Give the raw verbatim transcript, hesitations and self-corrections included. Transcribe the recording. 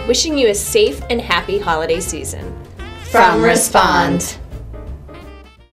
wishing you a safe and happy holiday season. From Respond.